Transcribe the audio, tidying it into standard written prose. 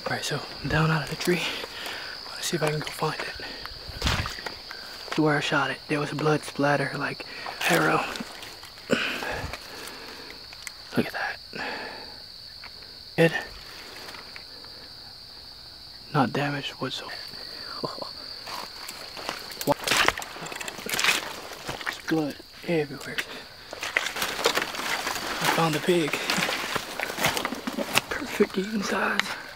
Alright, so I'm down out of the tree. Let's see if I can go find it. To where I shot it, there was a blood splatter like arrow. Look at that. Good. Not damaged whatsoever. Oh. There's blood everywhere. I found a pig. Perfect eating size.